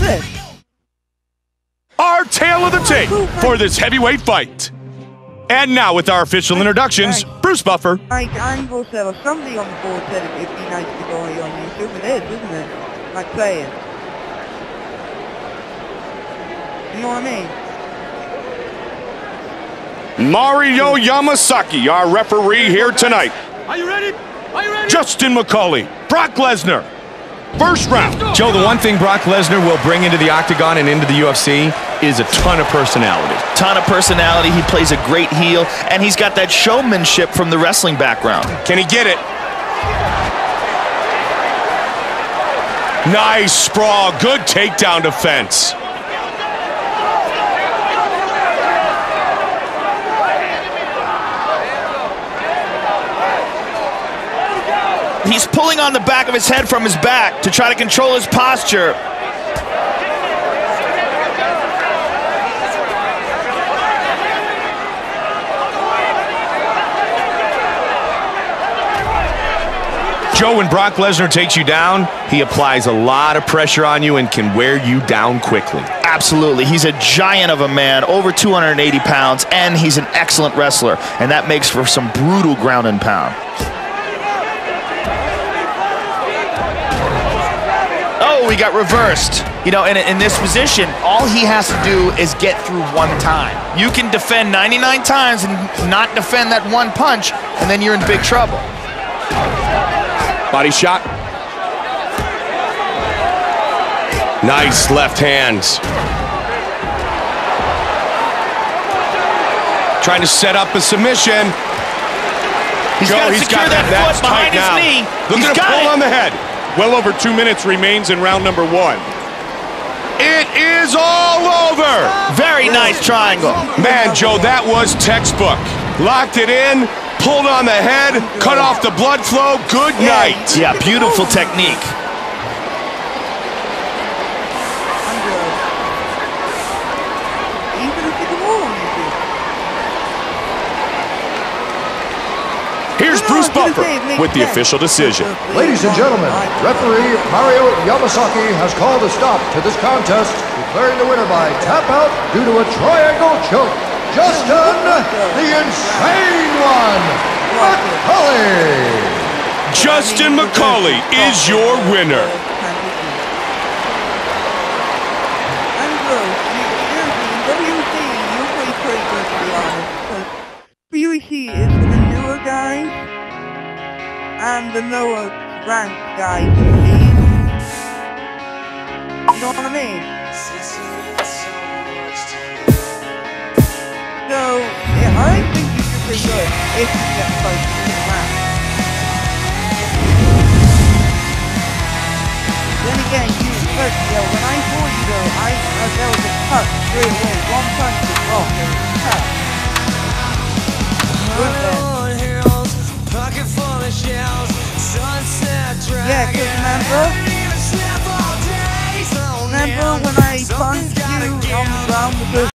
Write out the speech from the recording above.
it. Our tale of the tape for this heavyweight fight. And now with our official introductions, Bruce Buffer. Like Angle said, or somebody on the board said it'd be nice to go on YouTube. It is, isn't it? Like saying. You know what I mean? Mario Yamasaki, our referee here tonight. Are you ready? Are you ready? Justin McCauley, Brock Lesnar. First round. Joe, the one thing Brock Lesnar will bring into the octagon and into the UFC is a ton of personality. Ton of personality. He plays a great heel, and he's got that showmanship from the wrestling background. Can he get it? Nice sprawl. Good takedown defense. He's pulling on the back of his head from his back to try to control his posture. Joe, when Brock Lesnar takes you down, he applies a lot of pressure on you and can wear you down quickly. Absolutely. He's a giant of a man, over 280 pounds, and he's an excellent wrestler. And that makes for some brutal ground and pound. Oh, he got reversed. You know, in this position, all he has to do is get through one time. You can defend 99 times and not defend that one punch, and then you're in big trouble. Body shot. Nice left hands. Trying to set up a submission. He's got to secure that foot behind his knee. Look at him pull on the head. Well over 2 minutes remains in round number 1. It is all over. Very nice triangle. Man, Joe, that was textbook. Locked it in, pulled on the head, cut off the blood flow. Good night. Yeah, beautiful technique. Here's Bruce Buffer with the official decision. Ladies and gentlemen, referee Mario Yamasaki has called a stop to this contest, declaring the winner by tap out due to a triangle choke. Justin, the Insane One, McCauley. Justin McCauley is your winner. WC is for the newer guys and the lower ranked guys. You know what I mean? So, yeah, I think you should be good if you get close to the match. Then again, you first, when I saw you though, there was a cut straight away. One punch was off, there was a cut. Yeah, cause remember when I punched you on the ground because